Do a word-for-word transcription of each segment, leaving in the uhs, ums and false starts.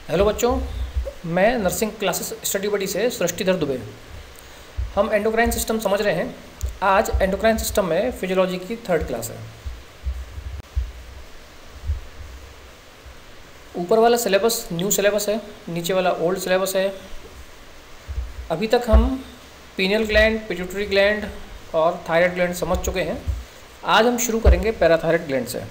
Hello बच्चों, मैं nursing classes study बडी से सृष्टिधर दुबे। हम एंडोक्राइन सिस्टम समझ रहे हैं। आज एंडोक्राइन सिस्टम में फिजियोलॉजी की थर्ड क्लास है। ऊपर वाला सिलेबस न्यू सिलेबस है, नीचे वाला ओल्ड सिलेबस है। अभी तक हम पीनियल ग्लैंड, पिट्यूटरी ग्लैंड और थायराइड ग्लैंड समझ चुके हैं। आज हम शुरू करेंगे पैराथायराइड ग्लैंड से।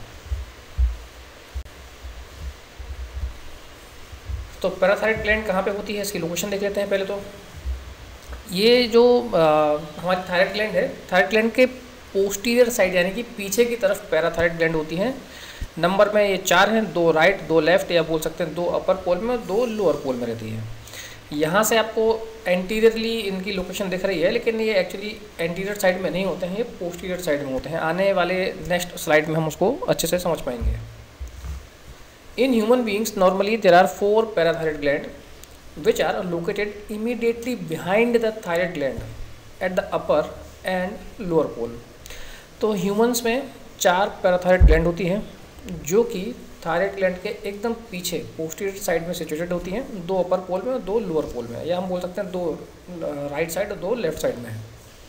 तो पैराथायराइड ग्लैंड कहाँ पे होती है, इसकी लोकेशन देख लेते हैं। पहले तो ये जो आ, हमारी थायराइड ग्लैंड है, थायराइड ग्लैंड के पोस्टीरियर साइड यानी कि पीछे की तरफ पैराथायराइड ग्लैंड होती हैं। नंबर में ये चार हैं, दो राइट दो लेफ्ट, या बोल सकते हैं दो अपर पोल में दो लोअर पोल में रहती है। यहाँ से आपको एंटीरियरली इनकी लोकेशन दिख रही है, लेकिन ये एक्चुअली एंटीरियर साइड में नहीं होते हैं, ये पोस्टीरियर साइड में होते हैं। आने वाले नेक्स्ट स्लाइड में हम उसको अच्छे से समझ पाएंगे। In human beings, normally there are four parathyroid glands which are located immediately behind the thyroid gland at the upper and lower pole. तो ह्यूमंस में चार पैराथायराइड ग्लैंड होती हैं जो कि थायराइड ग्लैंड के एकदम पीछे पोस्टीरियर साइड में सिचुएटेड होती हैं। दो अपर पोल में और दो लोअर पोल में, या हम बोल सकते हैं दो राइट साइड और दो लेफ्ट साइड में है।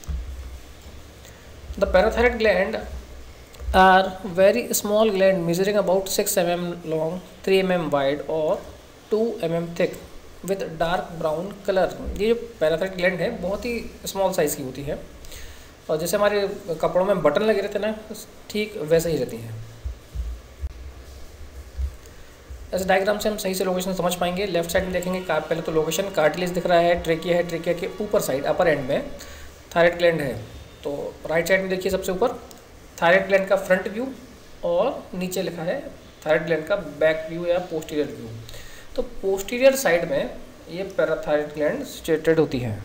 The parathyroid gland are very small gland measuring about six millimeters long, three millimeters wide और two millimeters thick with dark brown color। ये जो पैराथायराइड ग्लैंड है बहुत ही स्मॉल साइज़ की होती है, और जैसे हमारे कपड़ों में बटन लगे रहते हैं ना, ठीक वैसे ही रहती हैं। ऐसे डायग्राम से हम सही से लोकेशन समझ पाएंगे। लेफ्ट साइड में देखेंगे, पहले तो लोकेशन कार्टिलेज दिख रहा है, ट्रेकिया है, ट्रेकिया के ऊपर साइड अपर एंड में थायराइड ग्लैंड है। तो राइट साइड में देखिए सबसे ऊपर थायराइड ग्लैंड का फ्रंट व्यू, और नीचे लिखा है थायराइड ग्लैंड का बैक व्यू या पोस्टीरियर व्यू। तो पोस्टीरियर साइड में ये पैराथायराइड ग्लैंड सिचुएटेड होती है।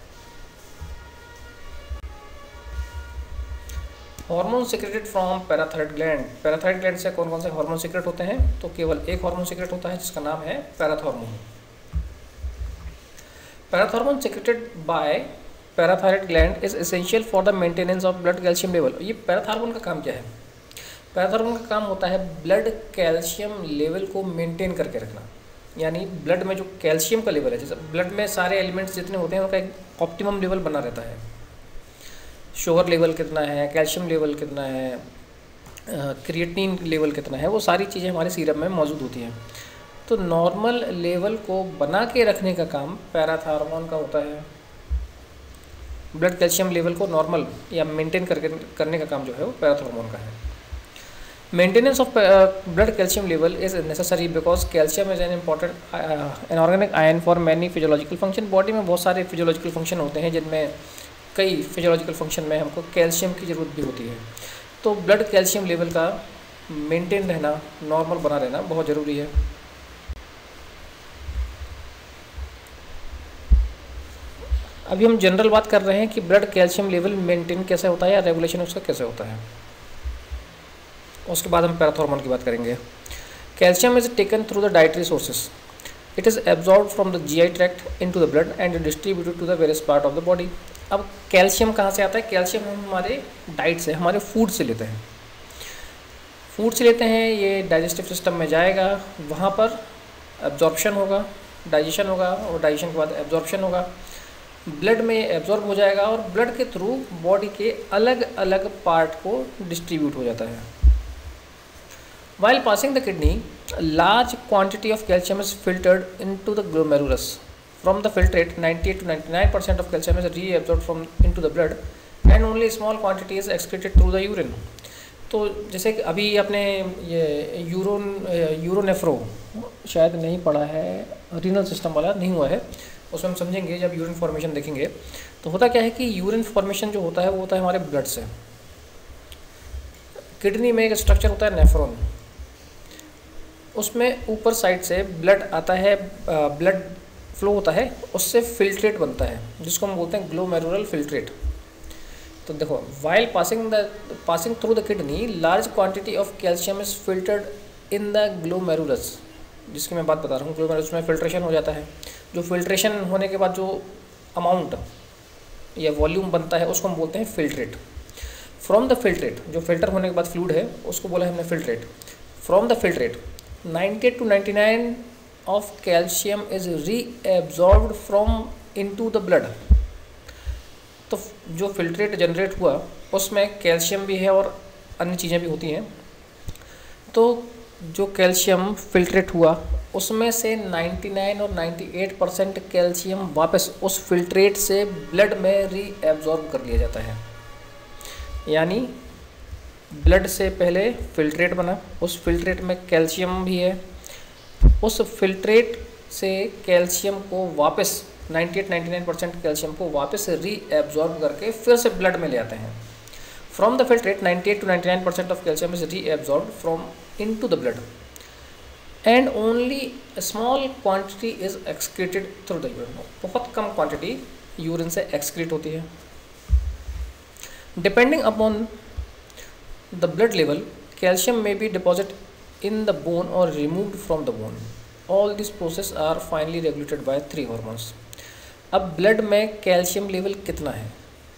Hormone secreted from parathyroid gland. Parathyroid gland से कौन कौन से हार्मोन सिक्रेट होते हैं? तो केवल एक हार्मोन सिक्रेट होता है जिसका नाम है parathormone. Parathormone secreted by parathyroid gland is essential for the maintenance of blood calcium level. ये पैराथॉर्मोन का काम क्या है? पैराथॉर्मोन का काम होता है ब्लड कैल्शियम लेवल को मेंटेन करके रखना। यानी ब्लड में जो कैल्शियम का लेवल है, जैसे ब्लड में सारे एलिमेंट्स जितने होते हैं उनका एक ऑप्टिमम लेवल बना रहता है। शुगर लेवल कितना है, कैल्शियम लेवल कितना है, क्रिएटिनिन लेवल कितना है, वो सारी चीज़ें हमारे सीरम में मौजूद होती हैं। तो नॉर्मल लेवल को बना के रखने का काम पैराथॉर्मोन का होता है। ब्लड कैल्शियम लेवल को नॉर्मल या मेंटेन करके करने का काम जो है वो पैराथॉर्मोन का है। Maintenance of blood calcium level is necessary because calcium is an important an organic ion for many physiological function. Body में बहुत सारे फिजियोलॉजिकल फंक्शन होते हैं, जिनमें कई फिजियोलॉजिकल फंक्शन में हमको कैल्शियम की ज़रूरत भी होती है। तो ब्लड कैल्शियम लेवल का मेंटेन रहना, नॉर्मल बना रहना बहुत ज़रूरी है। अभी हम जनरल बात कर रहे हैं कि ब्लड कैल्शियम लेवल मेंटेन कैसे होता है या रेगुलेशन उसका कैसे होता है। उसके बाद हम पैराथॉर्मोन की बात करेंगे। Calcium is taken through the dietary sources. It is absorb from the GI tract into the blood and distributed to the various part of the body. अब कैल्शियम कहाँ से आता है? कैल्शियम हम हमारे डाइट से, हमारे फूड से लेते हैं। फूड से लेते हैं, ये डाइजेस्टिव सिस्टम में जाएगा, वहाँ पर एब्जॉर्प्शन होगा, डाइजेशन होगा, और डाइजेशन के बाद एब्जॉर्प्शन होगा, ब्लड में एब्जॉर्ब हो जाएगा, और ब्लड के थ्रू बॉडी के अलग अलग पार्ट को डिस्ट्रीब्यूट हो जाता है। While passing the kidney, large quantity of calcium is filtered into the glomerulus. From the filtrate ninety eight to ninety nine percent of calcium is reabsorbed from into the blood and only small quantity is excreted through the urine. तो जैसे कि अभी आपने ये यूरोन यूरोनेफ्रो शायद नहीं पढ़ा है, रीनल सिस्टम वाला नहीं हुआ है, उसमें हम समझेंगे जब यूरिन फॉर्मेशन देखेंगे। तो होता क्या है कि यूरिन फॉर्मेशन जो होता है वो होता है हमारे ब्लड से। किडनी में एक स्ट्रक्चर होता है नेफ्रॉन, उसमें ऊपर साइड से ब्लड आता है, ब्लड फ्लो होता है, उससे फिल्ट्रेट बनता है जिसको हम बोलते हैं ग्लोमेरुलर फिल्ट्रेट। तो देखो, while passing the passing through the kidney, large quantity of calcium is filtered in the glomerulus, जिसकी मैं बात बता रहा हूँ। ग्लोमेरुलस में फिल्ट्रेशन हो जाता है। जो फिल्ट्रेशन होने के बाद जो अमाउंट या वॉल्यूम बनता है उसको हम बोलते हैं फिल्ट्रेट। फ्रॉम द फिल्ट्रेट, जो फिल्टर होने के बाद फ्लूइड है उसको बोला है हमने filtrate. From the filtrate ninety two ninety nine of calcium is reabsorbed from into the blood. तो जो फिल्ट्रेट जनरेट हुआ उसमें कैल्शियम भी है और अन्य चीज़ें भी होती हैं। तो जो कैल्शियम फिल्ट्रेट हुआ उसमें से निन्यानवे और अट्ठानवे परसेंट कैल्शियम वापस उस फिल्ट्रेट से ब्लड में रीएब्जॉर्ब कर लिया जाता है। यानी ब्लड से पहले फिल्ट्रेट बना, उस फिल्ट्रेट में कैल्शियम भी है, उस फिल्ट्रेट से कैल्शियम को वापस अट्ठानवे निन्यानवे परसेंट कैल्शियम को वापस रीएब्जॉर्ब करके फिर से ब्लड में ले आते हैं। फ्रॉम द फिल्ट्रेट अट्ठानवे टू निन्यानवे percent of calcium is reabsorb from into the blood and only small quantity is excreted through the urine. बहुत कम क्वांटिटी यूरिन से एक्सक्रीट होती है। Depending upon the blood level calcium में be deposit in the bone or removed from the bone. All these processes are finally regulated by three hormones. अब blood में calcium level कितना है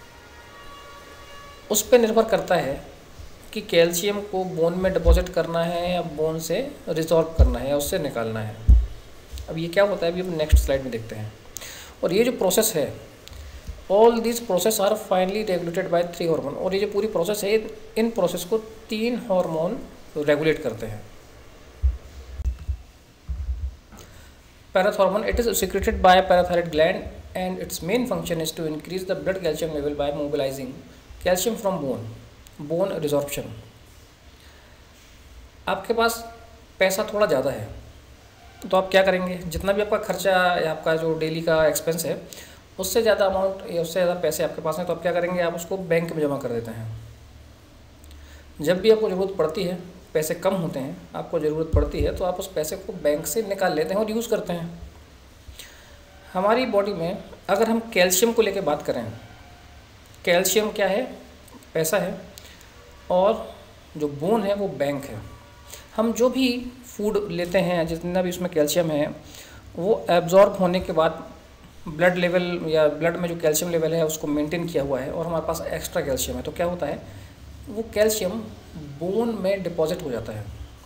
उस पर निर्भर करता है कि कैल्शियम को बोन में डिपॉजिट करना है या बोन से रिजॉर्व करना है या उससे निकालना है। अब ये क्या होता है अभी हम नेक्स्ट स्लाइड में देखते हैं। और ये जो प्रोसेस है, all this process are finally regulated by three hormone. और ये जो पूरी प्रोसेस है इन प्रोसेस को तीन हार्मोन रेगुलेट करते हैं। Parathormone, it is secreted by parathyroid gland and its main function is to increase the blood calcium level by mobilising calcium from bone bone resorption. आपके पास पैसा थोड़ा ज़्यादा है तो आप क्या करेंगे, जितना भी आपका खर्चा या आपका जो डेली का एक्सपेंस है उससे ज़्यादा अमाउंट या उससे ज़्यादा पैसे आपके पास हैं तो आप क्या करेंगे, आप उसको बैंक में जमा कर देते हैं। जब भी आपको ज़रूरत पड़ती है, पैसे कम होते हैं, आपको ज़रूरत पड़ती है तो आप उस पैसे को बैंक से निकाल लेते हैं और यूज़ करते हैं। हमारी बॉडी में अगर हम कैल्शियम को लेकर बात करें, कैल्शियम क्या है, पैसा है, और जो बोन है वो बैंक है। हम जो भी फूड लेते हैं, जितना भी उसमें कैल्शियम है, वो एब्जॉर्ब होने के बाद ब्लड लेवल या ब्लड में जो कैल्शियम लेवल है उसको मेंटेन किया हुआ है और हमारे पास एक्स्ट्रा कैल्शियम है, तो क्या होता है, वो कैल्शियम बोन में डिपॉजिट हो जाता है।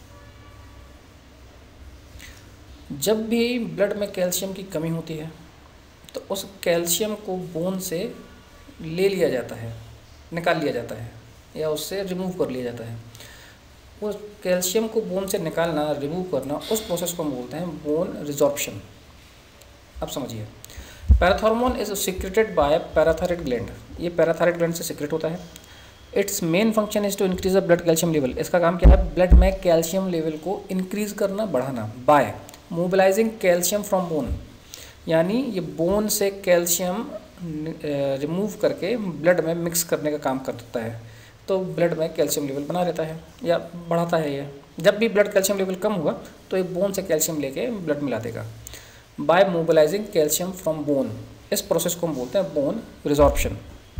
जब भी ब्लड में कैल्शियम की कमी होती है तो उस कैल्शियम को बोन से ले लिया जाता है, निकाल लिया जाता है या उससे रिमूव कर लिया जाता है। उस कैल्शियम को बोन से निकालना, रिमूव करना, उस प्रोसेस को हम बोलते हैं बोन रिजॉर्प्शन। अब समझिए, parathormone is secreted by parathyroid gland. ये पैराथायरॉइड ग्लैंड से सिक्रेट होता है। Its main function is to increase the blood calcium level. इसका काम क्या है, ब्लड में कैल्शियम लेवल को इंक्रीज करना, बढ़ाना, by mobilising calcium from bone. यानी ये बोन से कैल्शियम रिमूव करके ब्लड में मिक्स करने का काम करता है, तो ब्लड में कैल्शियम लेवल बना रहता है या बढ़ाता है। ये जब भी ब्लड कैल्शियम लेवल कम हुआ तो ये बोन से कैल्शियम लेके ब्लड मिला देगा by mobilising calcium from bone. इस प्रोसेस को हम बोलते हैं बोन रिजॉर्प्शन।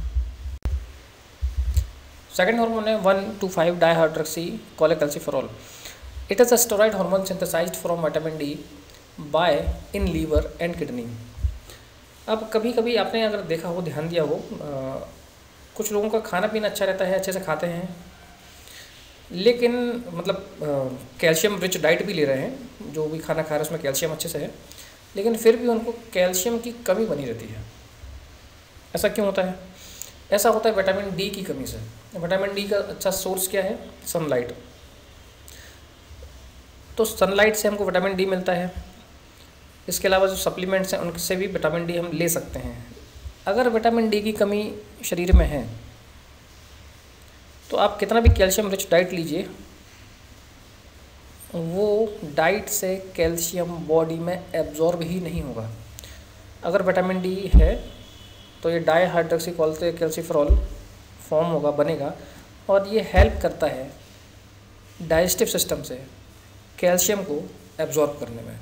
सेकेंड हार्मोन है one two five dihydroxy cholecalciferol. It is a steroid hormone synthesised from vitamin D by in liver and kidney. अब कभी कभी आपने अगर देखा हो, ध्यान दिया हो, आ, कुछ लोगों का खाना पीना अच्छा रहता है, अच्छे से खाते हैं, लेकिन मतलब कैल्शियम रिच डाइट भी ले रहे हैं, जो भी खाना खा रहे हैं उसमें कैल्शियम अच्छे से है, लेकिन फिर भी उनको कैल्शियम की कमी बनी रहती है। ऐसा क्यों होता है? ऐसा होता है विटामिन डी की कमी से। विटामिन डी का अच्छा सोर्स क्या है, सनलाइट। तो सनलाइट से हमको विटामिन डी मिलता है। इसके अलावा जो सप्लीमेंट्स हैं उनसे भी विटामिन डी हम ले सकते हैं। अगर विटामिन डी की कमी शरीर में है तो आप कितना भी कैल्शियम रिच डाइट लीजिए, वो डाइट से कैल्शियम बॉडी में एब्जॉर्ब ही नहीं होगा। अगर विटामिन डी है तो ये डाइहाइड्रोक्सी कोलेकैल्सिफेरॉल फॉर्म होगा, बनेगा, और ये हेल्प करता है डाइजेस्टिव सिस्टम से कैल्शियम को एब्जॉर्ब करने में।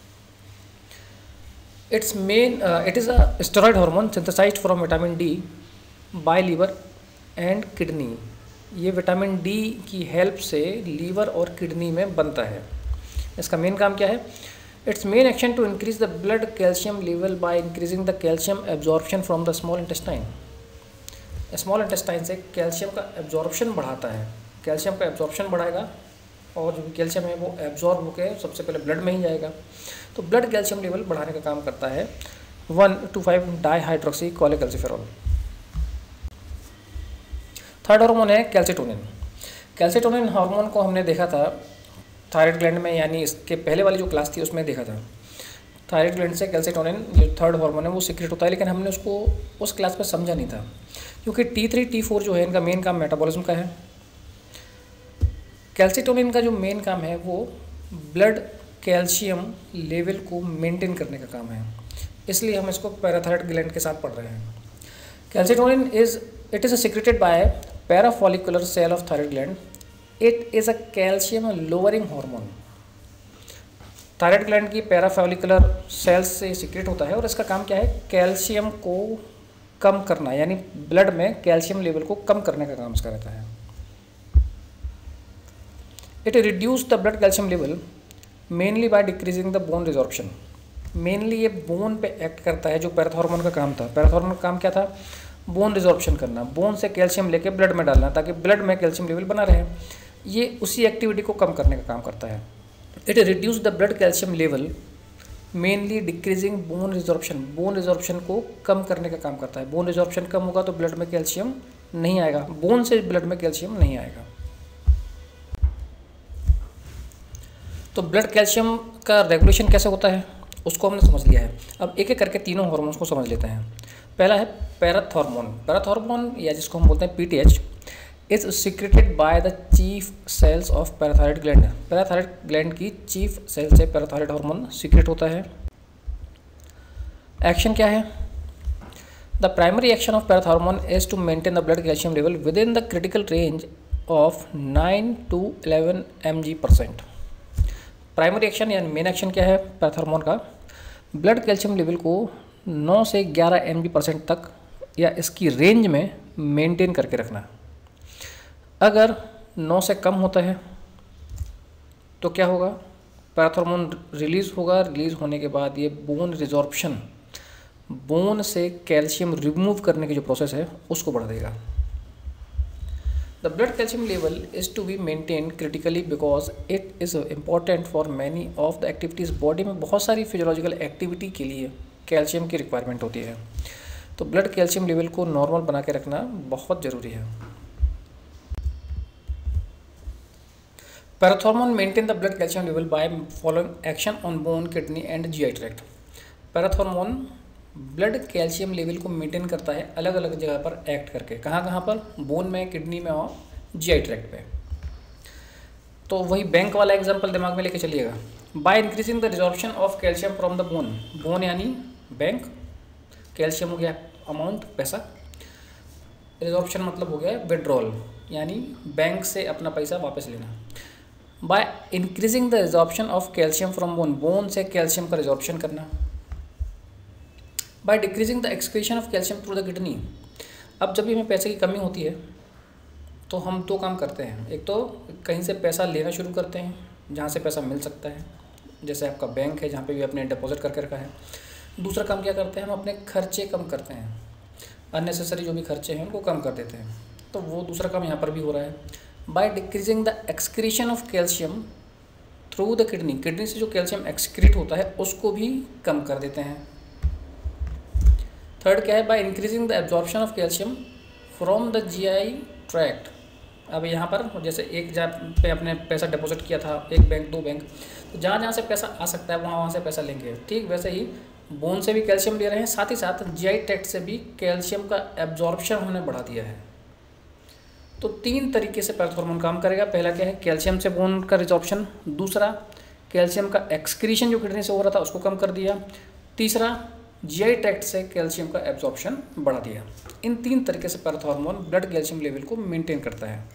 Its main it is a steroid hormone synthesised from vitamin D by liver and kidney. ये विटामिन डी की हेल्प से लीवर और किडनी में बनता है। इसका मेन काम क्या है? Its main action to increase the blood calcium level by increasing the calcium absorption from the small intestine. Small intestine से कैल्शियम का एब्जॉर्प्शन बढ़ाता है। कैल्शियम का एब्जॉर्प्शन बढ़ाएगा और जो भी कैल्शियम है वो एब्जॉर्ब होकर सबसे पहले ब्लड में ही जाएगा। तो ब्लड कैल्शियम लेवल बढ़ाने का काम करता है one two five dihydroxy cholecalciferol. Third hormone है कैल्सिटोनिन। कैल्सिटोनिन हार्मोन को हमने देखा था थायराइड ग्लैंड में, यानी इसके पहले वाली जो क्लास थी उसमें देखा था। थायराइड ग्लैंड से कैल्सिटोनिन जो थर्ड हार्मोन है वो सीक्रेट होता है, लेकिन हमने उसको उस क्लास में समझा नहीं था, क्योंकि टी थ्री टी फोर जो है इनका मेन काम मेटाबॉलिज्म का है। कैल्सिटोनिन का जो मेन काम है वो ब्लड कैल्शियम लेवल को मेंटेन करने का काम है, इसलिए हम इसको पैराथायराइड ग्लैंड के साथ पढ़ रहे हैं। Calcitonin is it is secreted by parafollicular cell of thyroid gland. It is a calcium lowering hormone. Thyroid gland की पैराफॉलिकुलर सेल्स से सीक्रेट होता है और इसका काम क्या है, कैल्शियम को कम करना, यानी ब्लड में कैल्शियम लेवल को कम करने का काम इसका रहता है। It reduce the blood calcium level mainly by decreasing the bone resorption. Mainly ये बोन पे एक्ट करता है, जो पैराथॉर्मोन का काम था। पैराथॉर्मोन का काम क्या था, बोन रिजॉर्प्शन करना, बोन से कैल्शियम लेके ब्लड में डालना ताकि ब्लड में कैल्शियम लेवल बना रहे। ये उसी एक्टिविटी को कम करने का काम करता है। It reduce the blood calcium level mainly decreasing bone resorption. Bone resorption को कम करने का काम करता है। बोन रिजॉर्प्शन कम होगा तो ब्लड में कैल्शियम नहीं आएगा, बोन से ब्लड में कैल्शियम नहीं आएगा। तो ब्लड कैल्शियम का रेगुलेशन कैसे होता है उसको हमने समझ लिया है। अब एक एक करके तीनों हार्मोन्स को समझ लेते हैं। पहला है पैराथॉर्मोन। पैराथॉर्मोन या जिसको हम बोलते हैं PTH is secreted by the chief cells of parathyroid gland. Parathyroid gland की चीफ सेल से पैराथायराइड हार्मोन सीक्रेट होता है। एक्शन क्या है, the primary action of parathormone is to maintain the blood calcium level within the critical range of nine to eleven M G percent. Primary action यानी main action क्या है parathormone का, blood calcium level को नौ से ग्यारह M G percent तक या इसकी रेंज में मेंटेन करके रखना। अगर नौ से कम होता है तो क्या होगा, पैराथॉर्मोन रिलीज़ होगा। रिलीज़ होने के बाद ये बोन रिजॉर्प्शन, बोन से कैल्शियम रिमूव करने की जो प्रोसेस है उसको बढ़ा देगा। The blood calcium level is to be maintain critically because it is important for many of the activities. Body में बहुत सारी फिजियोलॉजिकल एक्टिविटी के लिए कैल्शियम की रिक्वायरमेंट होती है, तो ब्लड कैल्शियम लेवल को नॉर्मल बना के रखना बहुत ज़रूरी है। Parathormone maintain the blood calcium level by following action on bone, kidney and GI tract. Parathormone blood calcium level को मेंटेन करता है अलग अलग जगह पर एक्ट करके। कहाँ कहाँ पर, बोन में, किडनी में और जीआई ट्रैक्ट पे। तो वही बैंक वाला एग्जांपल दिमाग में लेके चलिएगा। By increasing the resorption of calcium from the bone. Bone यानी बैंक, कैल्शियम हो गया अमाउंट पैसा, रिजॉर्प्शन मतलब हो गया विड्रॉल यानी बैंक से अपना पैसा वापस लेना। By increasing the resorption of calcium from bone, bone से कैल्शियम का रिजॉर्प्शन करना। By decreasing the excretion of calcium through the kidney. अब जब भी हमें पैसे की कमी होती है तो हम दो काम करते हैं। एक तो कहीं से पैसा लेना शुरू करते हैं जहाँ से पैसा मिल सकता है, जैसे आपका बैंक है जहाँ पे भी आपने डिपॉजिट करके रखा है। दूसरा काम क्या करते हैं, हम अपने खर्चे कम करते हैं, अननेसेसरी जो भी खर्चे हैं उनको कम कर देते हैं। तो वो दूसरा काम यहाँ पर भी हो रहा है। By decreasing the excretion of calcium through the kidney, kidney से जो कैल्शियम एक्सक्रीट होता है उसको भी कम कर देते हैं। थर्ड क्या है, by increasing the absorption of calcium from the GI tract. अब यहाँ पर जैसे एक जगह पे आपने पैसा डिपॉजिट किया था, एक बैंक दो बैंक, तो जहाँ जहाँ से पैसा आ सकता है वहाँ वहाँ से पैसा लेंगे। ठीक वैसे ही बोन से भी कैल्शियम ले रहे हैं, साथ ही साथ जीआई ट्रैक्ट से भी कैल्शियम का एब्जॉर्प्शन हमने बढ़ा दिया है। तो तीन तरीके से पैराथॉर्मोन काम करेगा। पहला क्या है, कैल्शियम से बोन का रिजॉर्प्शन। दूसरा, कैल्शियम का एक्सक्रीशन जो किडनी से हो रहा था उसको कम कर दिया। तीसरा, जीआई ट्रैक्ट से कैल्शियम का एब्जॉर्प्शन बढ़ा दिया। इन तीन तरीके से पैराथॉर्मोन ब्लड कैल्शियम लेवल को मेंटेन करता है।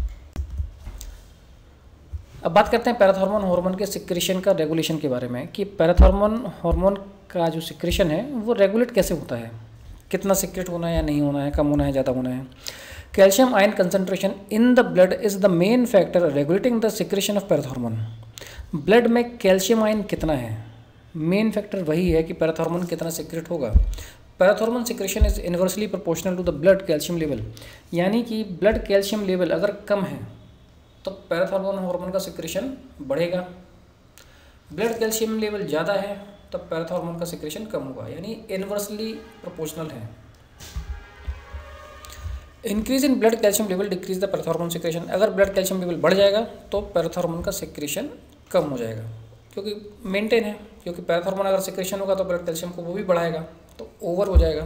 अब बात करते हैं पैराथॉर्मोन हार्मोन के सिक्रेशन का रेगुलेशन के बारे में, कि पैराथॉर्मोन हार्मोन का जो सिक्रेशन है वो रेगुलेट कैसे होता है, कितना सिक्रेट होना है या नहीं होना है, कम होना है, ज़्यादा होना है। Calcium ion concentration in the blood is the main factor regulating the secretion of parathormone. Blood में कैल्शियम आयन कितना है, मेन फैक्टर वही है कि पैराथॉर्मोन कितना सिक्रेट होगा। Parathormone secretion is inversely proportional to the blood calcium level, यानी कि ब्लड कैल्शियम लेवल अगर कम है तो पैराथॉर्मोन हार्मोन का सिक्रेशन बढ़ेगा। ब्लड कैल्शियम लेवल ज़्यादा है तो पैराथॉर्मोन का सिक्रेशन कम होगा, यानी इनवर्सली प्रोपोर्शनल है। Increase in blood calcium level decrease the parathormone secretion. अगर ब्लड कैल्शियम लेवल बढ़ जाएगा तो पैराथॉर्मोन का सिक्रेशन कम हो जाएगा, क्योंकि मेंटेन है, क्योंकि पैराथॉर्मोन अगर सिक्रेशन होगा तो ब्लड कैल्शियम को वो भी बढ़ाएगा, तो ओवर हो जाएगा।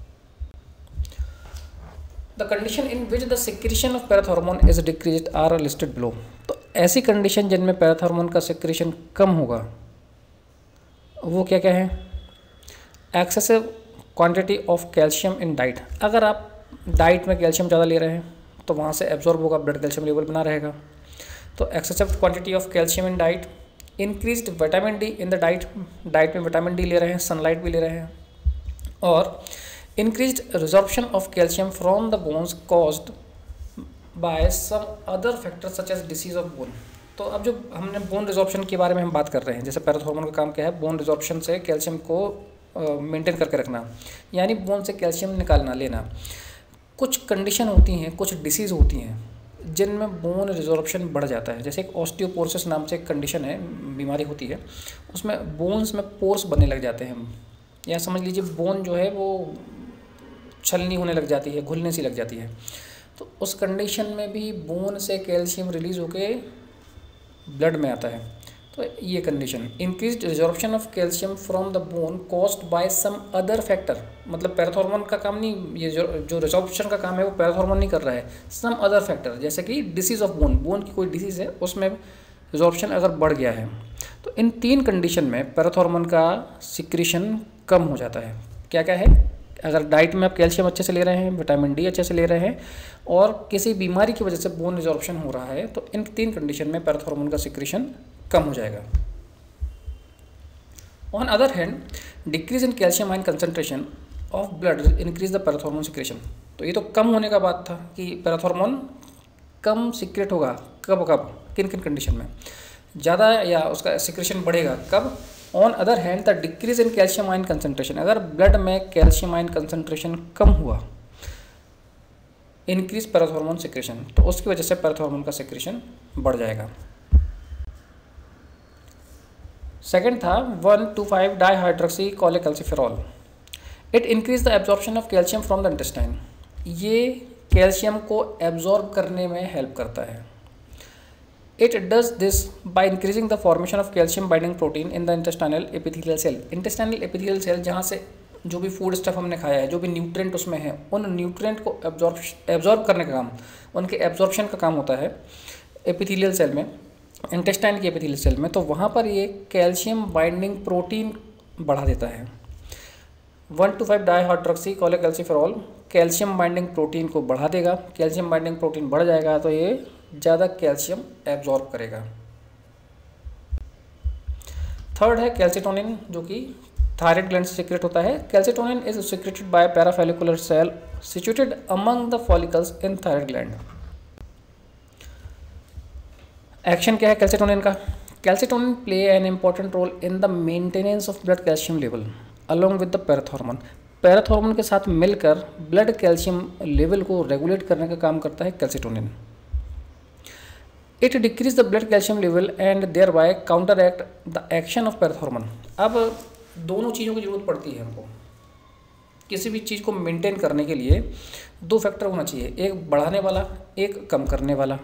The condition in which the secretion of parathormone is decrease are listed below. तो ऐसी कंडीशन जिनमें पैराथॉर्मोन का सिक्रेशन कम होगा वो क्या क्या है? Excessive quantity of calcium in diet. अगर आप डाइट में कैल्शियम ज़्यादा ले रहे हैं तो वहाँ से एब्जॉर्ब होगा, ब्लड कैल्शियम लेवल बना रहेगा। तो excessive quantity of calcium in diet. Increased vitamin D in the diet, diet में विटामिन डी ले रहे हैं, सनलाइट भी ले रहे हैं। और increased resorption of calcium from the bones caused by some other factors such as disease of bone. तो अब जो हमने बोन रिजॉर्प्शन के बारे में हम बात कर रहे हैं, जैसे पैराथॉर्मोन का काम क्या है? बोन रिजॉर्प्शन से कैल्शियम को मेंटेन uh, करके रखना, यानी बोन से कैल्शियम निकालना लेना। कुछ कंडीशन होती हैं, कुछ डिसीज़ होती हैं जिनमें बोन रिजॉर्प्शन बढ़ जाता है। जैसे एक ऑस्टियोपोरोसिस नाम से एक कंडीशन है, बीमारी होती है, उसमें बोन्स में पोर्स बनने लग जाते हैं, या समझ लीजिए बोन जो है वो छलनी होने लग जाती है, घुलने सी लग जाती है। तो उस कंडीशन में भी बोन से कैल्शियम रिलीज होके ब्लड में आता है। तो ये condition increased resorption of calcium from the bone caused by some other factor, मतलब पैराथॉर्मोन का काम नहीं, ये जो जो रिजॉर्प्शन का काम है वो पैराथॉर्मोन नहीं कर रहा है, सम अदर फैक्टर, जैसे कि डिसीज ऑफ बोन, बोन की कोई डिसीज़ है उसमें रिजॉर्प्शन अगर बढ़ गया है। तो इन तीन कंडीशन में पैराथॉर्मोन का सिक्रीशन कम हो जाता है। क्या क्या है? अगर डाइट में आप कैल्शियम अच्छे से ले रहे हैं, विटामिन डी अच्छे से ले रहे हैं, और किसी बीमारी की वजह से बोन रिजॉर्प्शन हो रहा है, तो इन तीन कंडीशन में पैराथॉर्मोन का सिक्रीशन कम हो जाएगा। On other hand, decrease in calcium ion concentration of blood increase the parathormone secretion. तो ये तो कम होने का बात था कि पैराथॉर्मोन कम सिक्रेट होगा, कब कब किन किन कंडीशन में, ज़्यादा या उसका सिक्रेशन बढ़ेगा कब? On other hand, the decrease in calcium ion concentration, अगर ब्लड में कैल्शियम आयन कंसंट्रेशन कम हुआ, इंक्रीज पैराथॉर्मोन सिक्रेशन, तो उसकी वजह से पैराथॉर्मोन का सिक्रेशन बढ़ जाएगा। सेकेंड था one two five dihydroxy cholecalciferol. It increase the absorption of calcium from the intestine. ये कैल्शियम को एब्जॉर्ब करने में हेल्प करता है। It does this by increasing the formation of calcium binding protein in the intestinal epithelial cell. Intestinal epithelial cell जहाँ से जो भी फूड स्टफ हमने खाया है, जो भी न्यूट्रिएंट उसमें है, उन न्यूट्रिएंट को एब्जॉर्ब एब्जॉर्ब करने का काम, उनके एब्जॉर्प्शन का काम होता है एपिथेलियल सेल में, इंटेस्टाइन की एपिथेलियल सेल में। तो वहाँ पर ये कैल्शियम बाइंडिंग प्रोटीन बढ़ा देता है। One two five dihydroxy cholecalciferol calcium binding protein को बढ़ा देगा। कैल्शियम बाइंडिंग प्रोटीन बढ़ जाएगा तो ये ज़्यादा कैल्शियम एब्जॉर्ब करेगा। थर्ड है कैल्सिटोनिन, जो कि थायराइड ग्लैंड से सीक्रेट होता है। Calcitonin is secreted by parafollicular cell situated among the follicles in thyroid gland. Action क्या है कैल्सिटोनिन का? Calcitonin play an important role in the maintenance of blood calcium level along with the parathormone. Parathormone के साथ मिलकर blood calcium level को regulate करने का काम करता है calcitonin. It decrease the blood calcium level and thereby counteract the action of parathormone. अब दोनों चीज़ों की जरूरत पड़ती है हमको, किसी भी चीज़ को मेंटेन करने के लिए दो फैक्टर होना चाहिए, एक बढ़ाने वाला, एक कम करने वाला।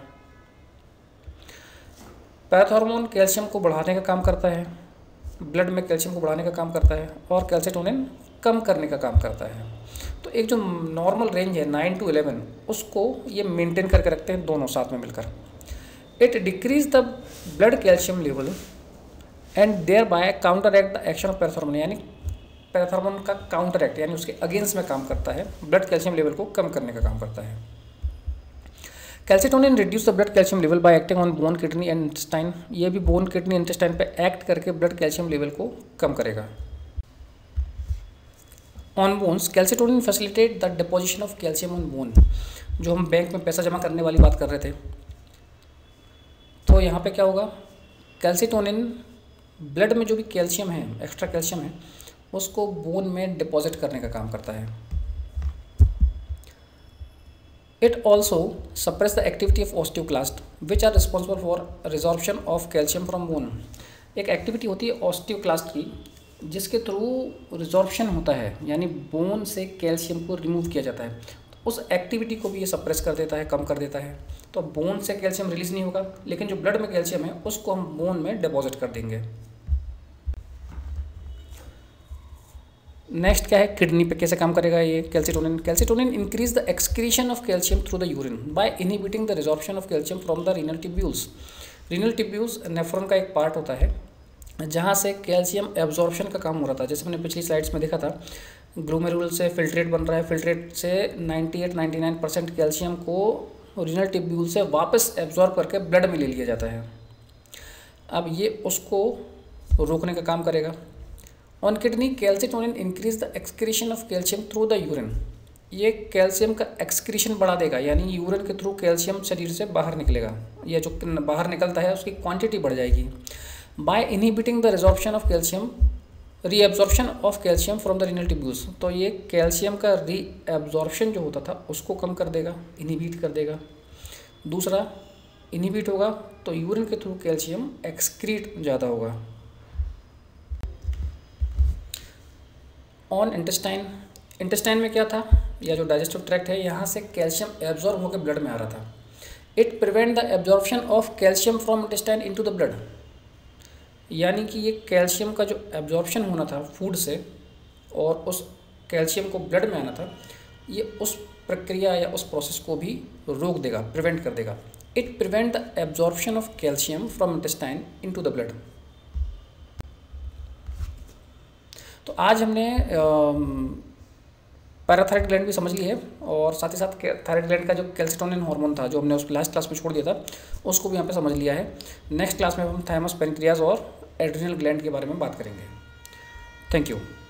पैराथॉर्मोन कैल्शियम को बढ़ाने का काम करता है, ब्लड में कैल्शियम को बढ़ाने का काम करता है, और कैल्सिटोनिन कम करने का काम करता है। तो एक जो नॉर्मल रेंज है नाइन टू इलेवन, उसको ये मेंटेन करके रखते हैं दोनों साथ में मिलकर। It decrease the blood calcium level and thereby counteract the action of parathormone, यानी पैराथॉर्मोन का काउंटर एक्ट यानी उसके अगेंस्ट में काम करता है, ब्लड कैल्शियम लेवल को कम करने का काम करता है। Calcitonin reduce the blood calcium level by acting on bone, kidney and intestine. ये भी बोन, किडनी, इंटेस्टाइन पे एक्ट करके ब्लड कैल्शियम लेवल को कम करेगा। On bones, calcitonin facilitate the deposition of calcium on bone. जो हम बैंक में पैसा जमा करने वाली बात कर रहे थे, तो यहाँ पे क्या होगा, कैल्सिटोनिन ब्लड में जो भी कैल्शियम है, एक्स्ट्रा कैल्शियम है, उसको बोन में डिपॉजिट करने का काम करता है। It also suppress the activity of osteoclast which are responsible for resorption of calcium from bone. एक एक्टिविटी होती है osteoclast की जिसके थ्रू रिजॉर्प्शन होता है, यानी बोन से कैल्शियम को रिमूव किया जाता है। तो उस एक्टिविटी को भी ये सप्रेस कर देता है, कम कर देता है। तो बोन से कैल्शियम रिलीज नहीं होगा, लेकिन जो ब्लड में कैल्शियम है उसको हम बोन में डिपॉजिट कर देंगे। नेक्स्ट क्या है, किडनी पे कैसे काम करेगा ये calcitonin. Calcitonin increase the excretion of calcium through the urine by inhibiting the resorption of calcium from the renal tubules. Renal tubules nephron का एक पार्ट होता है जहाँ से कैल्शियम एब्जॉर्प्शन का काम हो रहा था। जैसे मैंने पिछली स्लाइड्स में देखा था, ग्लोमेरुल से फिल्ट्रेट बन रहा है, फिल्ट्रेट से अट्ठानवे निन्यानवे परसेंट कैल्शियम को रीनल ट्यूब्यूल से वापस एब्जॉर्ब करके ब्लड में ले लिया जाता है। अब ये उसको रोकने का काम करेगा। On kidney calcitonin increase the excretion of calcium through the urine. ये कैल्शियम का एक्सक्रीशन बढ़ा देगा, यानी यूरिन के थ्रू कैल्शियम शरीर से बाहर निकलेगा, या जो बाहर निकलता है उसकी क्वांटिटी बढ़ जाएगी। By inhibiting the resorption of calcium reabsorption of calcium from the renal tubules. तो ये कैल्शियम का रीएब्जॉर्प्शन जो होता था उसको कम कर देगा, इनहिबिट कर देगा। दूसरा, इनहिबिट होगा तो यूरिन के थ्रू कैल्शियम एक्सक्रीट ज़्यादा होगा। ऑन इंटेस्टाइन, इंटेस्टाइन में क्या था, या जो डाइजेस्टिव ट्रैक्ट है, यहाँ से कैल्शियम एब्जॉर्ब होकर ब्लड में आ रहा था। It prevent the absorption of calcium from intestine into the blood. यानी कि ये कैल्शियम का जो एब्जॉर्प्शन होना था फूड से और उस कैल्शियम को ब्लड में आना था, ये उस प्रक्रिया या उस प्रोसेस को भी रोक देगा, प्रिवेंट कर देगा। It prevent the absorption of calcium from intestine into the blood. तो आज हमने पैराथायराइड ग्लैंड भी समझ ली है, और साथ ही साथ थायराइड ग्लैंड का जो कैल्सिटोनिन हार्मोन था जो हमने उस लास्ट क्लास में छोड़ दिया था उसको भी यहाँ पे समझ लिया है। नेक्स्ट क्लास में हम थाइमस, पैनक्रियाज और एड्रिनल ग्लैंड के बारे में बात करेंगे। Thank you.